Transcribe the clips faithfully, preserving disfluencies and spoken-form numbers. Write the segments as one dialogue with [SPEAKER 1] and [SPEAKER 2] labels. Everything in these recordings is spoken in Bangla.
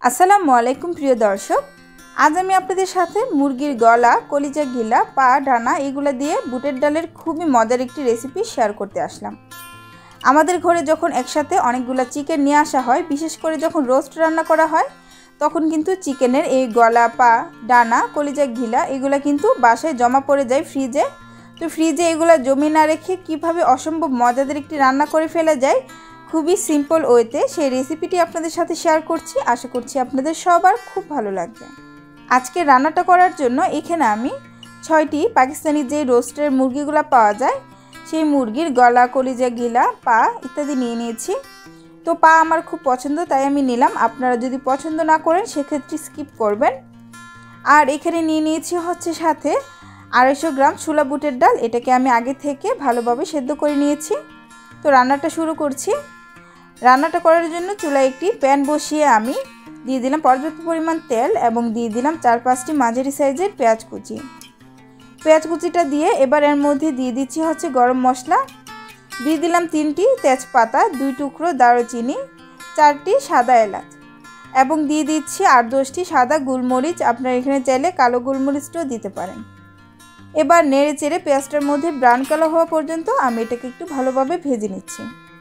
[SPEAKER 1] আসসালামু আলাইকুম প্রিয় দর্শক, আজ আমি আপনাদের সাথে মুরগির গলা, কলিজা, ঘিলা, পা, ডানা এগুলো দিয়ে বুটের ডালের খুবই মজার একটি রেসিপি শেয়ার করতে আসলাম। আমাদের ঘরে যখন একসাথে অনেকগুলো চিকেন নিয়ে আসা হয়, বিশেষ করে যখন রোস্ট রান্না করা হয়, তখন কিন্তু চিকেনের এই গলা, পা, ডানা, কলিজা, ঘিলা এগুলো কিন্তু বাসায় জমা পড়ে যায় ফ্রিজে। তো ফ্রিজে এগুলো জমে না রেখে কীভাবে অসম্ভব মজাদার একটি রান্না করে ফেলা যায় খুবই সিম্পল ওয়েতে, সেই রেসিপিটি আপনাদের সাথে শেয়ার করছি। আশা করছি আপনাদের সবার খুব ভালো লাগবে। আজকে রান্নাটা করার জন্য এখানে আমি ছয়টি পাকিস্তানি যে রোস্টের মুরগিগুলো পাওয়া যায় সেই মুরগির গলা, কলিজা, ঘিলা, পা ইত্যাদি নিয়ে নিয়েছি। তো পা আমার খুব পছন্দ, তাই আমি নিলাম। আপনারা যদি পছন্দ না করেন সেক্ষেত্রে স্কিপ করবেন। আর এখানে নিয়ে নিয়েছি হচ্ছে সাথে আড়াইশো গ্রাম ছোলা বুটের ডাল। এটাকে আমি আগে থেকে ভালোভাবে সেদ্ধ করে নিয়েছি। তো রান্নাটা শুরু করছি। রান্নাটা করার জন্য চুলায় একটি প্যান বসিয়ে আমি দিয়ে দিলাম পর্যাপ্ত পরিমাণ তেল এবং দিয়ে দিলাম চার পাঁচটি মাঝারি সাইজের পেঁয়াজ কুচি। পেঁয়াজ কুচিটা দিয়ে এবার এর মধ্যে দিয়ে দিচ্ছি হচ্ছে গরম মশলা, দিয়ে দিলাম তিনটি তেজপাতা, দুই টুকরো দারুচিনি, চারটি সাদা এলাচ এবং দিয়ে দিচ্ছি আট দশটি সাদা গোলমরিচ। আপনারা এখানে চাইলে কালো গোলমরিচটাও দিতে পারেন। এবার নেড়ে চেড়ে পেঁয়াজটার মধ্যে ব্রাউন কালার হওয়া পর্যন্ত আমি এটাকে একটু ভালোভাবে ভেজে নিচ্ছি।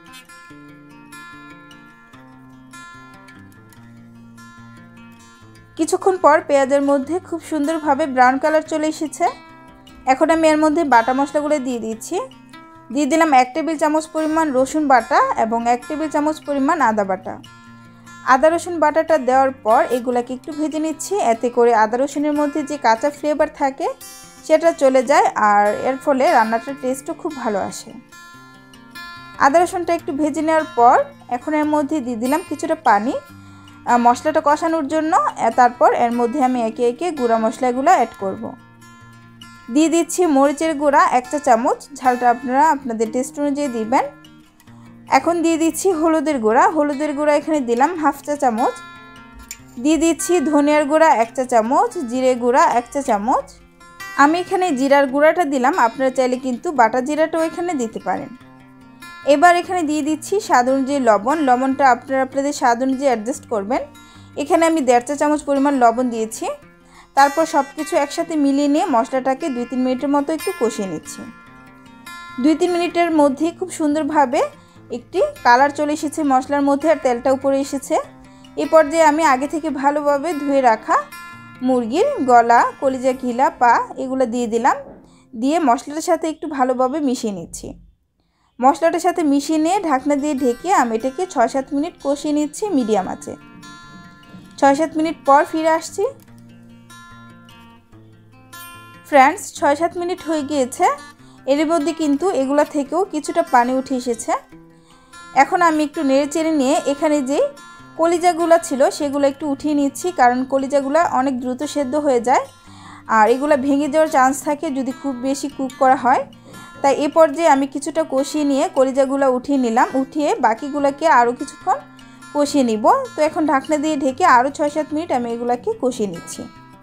[SPEAKER 1] কিছুক্ষণ পর পেঁয়াজের মধ্যে খুব সুন্দরভাবে ব্রাউন কালার চলে এসেছে। এখন আমি এর মধ্যে বাটা মশলাগুলো দিয়ে দিচ্ছি। দিয়ে দিলাম এক টেবিল চামচ পরিমাণ রসুন বাটা এবং এক টেবিল চামচ পরিমাণ আদা বাটা। আদা রসুন বাটাটা দেওয়ার পর এগুলাকে একটু ভেজে নিচ্ছি, এতে করে আদা রসুনের মধ্যে যে কাঁচা ফ্লেভার থাকে সেটা চলে যায়, আর এর ফলে রান্নাটার টেস্টও খুব ভালো আসে। আদা রসুনটা একটু ভেজে নেওয়ার পর এখন এর মধ্যে দিয়ে দিলাম কিছুটা পানি মশলাটা কষানোর জন্য। তারপর এর মধ্যে আমি একে একে গুঁড়া মশলাগুলো অ্যাড করব। দিয়ে দিচ্ছি মরিচের গুঁড়া এক চা চামচ, ঝালটা আপনারা আপনাদের টেস্ট অনুযায়ী দিবেন। এখন দিয়ে দিচ্ছি হলুদের গুঁড়া। হলুদের গুঁড়া এখানে দিলাম হাফ চা চামচ। দিয়ে দিচ্ছি ধনিয়ার গুঁড়া এক চা চামচ, জিরে গুঁড়া এক চা চামচ। আমি এখানে জিরার গুঁড়াটা দিলাম, আপনারা চাইলে কিন্তু বাটা জিরাটাও এখানে দিতে পারেন। এবার এখানে দিয়ে দিচ্ছি স্বাদ অনুযায়ী লবণ। লবণটা আপনারা আপনাদের স্বাদ অনুযায়ী অ্যাডজাস্ট করবেন। এখানে আমি দেড় চা চামচ পরিমাণ লবণ দিয়েছি। তারপর সব কিছু একসাথে মিলিয়ে নিয়ে মশলাটাকে দুই তিন মিনিটের মতো একটু কষিয়ে নিচ্ছি। দুই তিন মিনিটের মধ্যে খুব সুন্দরভাবে একটি কালার চলে এসেছে মশলার মধ্যে, আর তেলটা উপরে এসেছে। এই পর্যায়ে আমি আগে থেকে ভালোভাবে ধুয়ে রাখা মুরগির গলা, কলিজা, ঘিলা, পা এগুলো দিয়ে দিলাম। দিয়ে মশলাটার সাথে একটু ভালোভাবে মিশিয়ে নিচ্ছি। মশলাটার সাথে মিশিয়ে নিয়ে ঢাকনা দিয়ে ঢেকে আমি এটাকে ছয় সাত মিনিট কষিয়ে নিচ্ছি মিডিয়াম আঁচে। ছয় সাত মিনিট পর ফিরে আসছি। ফ্রেন্ডস, ছয় সাত মিনিট হয়ে গিয়েছে। এর মধ্যে কিন্তু এগুলা থেকেও কিছুটা পানি উঠে এসেছে। এখন আমি একটু নেড়ে চেড়ে নিয়ে এখানে যে কলিজাগুলো ছিল সেগুলো একটু উঠিয়ে নিচ্ছি, কারণ কলিজাগুলো অনেক দ্রুত সেদ্ধ হয়ে যায় আর এগুলো ভেঙে যাওয়ার চান্স থাকে যদি খুব বেশি কুক করা হয়। তাই এ পর্যায়ে আমি কিছুটা কষিয়ে নিয়ে কলিজাগুলো উঠিয়ে নিলাম। উঠিয়ে বাকিগুলোকে আরও কিছুক্ষণ কষিয়ে নিব। তো এখন ঢাকনা দিয়ে ঢেকে আরও ছয় সাত মিনিট আমি এগুলাকে কষিয়ে নিচ্ছি।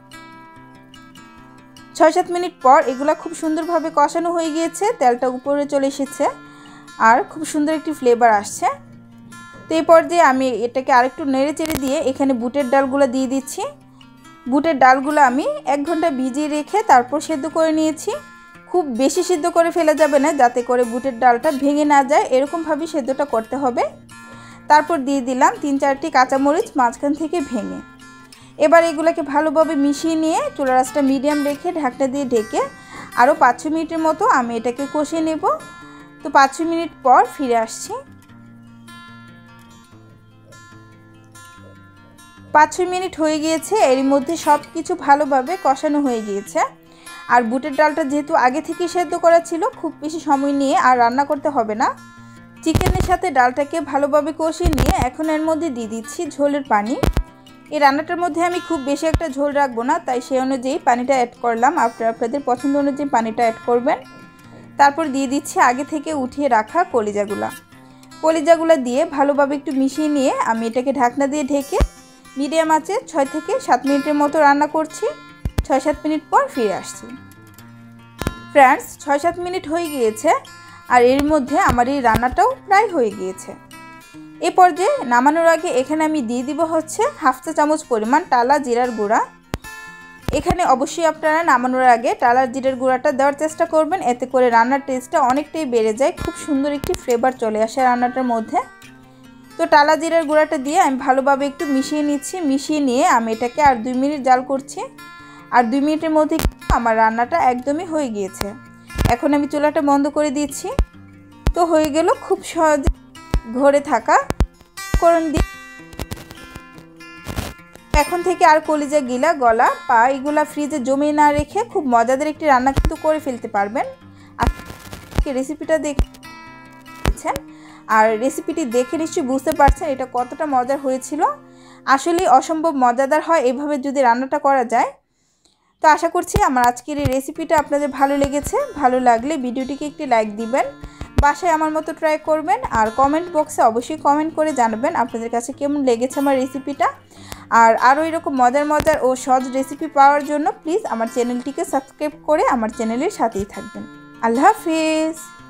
[SPEAKER 1] ছয় সাত মিনিট পর এগুলা খুব সুন্দরভাবে কষানো হয়ে গিয়েছে, তেলটা উপরে চলে এসেছে আর খুব সুন্দর একটি ফ্লেভার আসছে। তো এই পর্যায়ে আমি এটাকে আরেকটু নেড়ে চেড়ে দিয়ে এখানে বুটের ডালগুলো দিয়ে দিচ্ছি। বুটের ডালগুলো আমি এক ঘন্টা ভিজিয়ে রেখে তারপর সেদ্ধ করে নিয়েছি। খুব বেশি সিদ্ধ করে ফেলা যাবে না, যাতে করে বুটের ডালটা ভেঙে না যায়, এরকমভাবে সেদ্ধটা করতে হবে। তারপর দিয়ে দিলাম তিন চারটি কাঁচামরিচ মাঝখান থেকে ভেঙে। এবার এগুলোকে ভালোভাবে মিশিয়ে নিয়ে চুলার আঁচটা মিডিয়াম রেখে ঢাকনা দিয়ে ঢেকে আরও পাঁচ ছ মিনিটের মতো আমি এটাকে কষিয়ে নেব। তো পাঁচ ছ মিনিট পর ফিরে আসছি। পাঁচ ছয় মিনিট হয়ে গিয়েছে। এর মধ্যে সব কিছু ভালোভাবে কষানো হয়ে গিয়েছে। আর বুটের ডালটা যেহেতু আগে থেকেই সেদ্ধ করা ছিল, খুব বেশি সময় নিয়ে আর রান্না করতে হবে না। চিকেনের সাথে ডালটাকে ভালোভাবে কষিয়ে নিয়ে এখন এর মধ্যে দিয়ে দিচ্ছি ঝোলের পানি। এই রান্নাটার মধ্যে আমি খুব বেশি একটা ঝোল রাখবো না, তাই সেই অনুযায়ী পানিটা অ্যাড করলাম। আপনারা আপনাদের পছন্দ অনুযায়ী পানিটা অ্যাড করবেন। তারপর দিয়ে দিচ্ছি আগে থেকে উঠিয়ে রাখা কলিজাগুলা। কলিজাগুলা দিয়ে ভালোভাবে একটু মিশিয়ে নিয়ে আমি এটাকে ঢাকনা দিয়ে ঢেকে মিডিয়াম আঁচে ছয় থেকে সাত মিনিটের মতো রান্না করছি। ছয় সাত মিনিট পর ফিরে আসছি। ফ্রেন্ডস, ছয় সাত মিনিট হয়ে গিয়েছে আর এর মধ্যে আমার এই রান্নাটাও প্রায় হয়ে গিয়েছে। এই পর্যায়ে নামানোর আগে এখানে আমি দিয়ে দিব হচ্ছে হাফ চা চামচ পরিমাণ টালা জিরার গুঁড়া। এখানে অবশ্যই আপনারা নামানোর আগে টালা জিরার গুঁড়াটা দেওয়ার চেষ্টা করবেন, এতে করে রান্নার টেস্টটা অনেকটাই বেড়ে যায়, খুব সুন্দর একটি ফ্লেভার চলে আসে রান্নাটার মধ্যে। তো টালা জিরার গুঁড়াটা দিয়ে আমি ভালোভাবে একটু মিশিয়ে নিচ্ছি। মিশিয়ে নিয়ে আমি এটাকে আর দুই মিনিট জাল করছি। আর দুই মিনিটের মধ্যে আমার রান্নাটা একদমই হয়ে গিয়েছে। এখন আমি চুলাটা বন্ধ করে দিচ্ছি। তো হয়ে গেল খুব সহজে ঘরে থাকা করণ দিয়ে। এখন থেকে আর কলিজা, গিলা, গলা, পা এগুলা ফ্রিজে জমিয়ে না রেখে খুব মজাদার একটি রান্না কিন্তু করে ফেলতে পারবেন। আজকে রেসিপিটা দেখছেন আর রেসিপিটি দেখে নিশ্চয়ই বুঝতে পারছেন এটা কতটা মজার হয়েছিল। আসলে অসম্ভব মজাদার হয় এভাবে যদি রান্নাটা করা যায়। তো আশা করছি আমার আজকের এই রেসিপিটা আপনাদের ভালো লেগেছে। ভালো লাগলে ভিডিওটিকে একটি লাইক দিবেন, বাসায় আমার মতো ট্রাই করবেন, আর কমেন্ট বক্সে অবশ্যই কমেন্ট করে জানাবেন আপনাদের কাছে কেমন লেগেছে আমার রেসিপিটা। আর আরও এরকম মজার মজার ও সহজ রেসিপি পাওয়ার জন্য প্লিজ আমার চ্যানেলটিকে সাবস্ক্রাইব করে আমার চ্যানেলের সাথেই থাকবেন। আল্লাহ হাফিজ।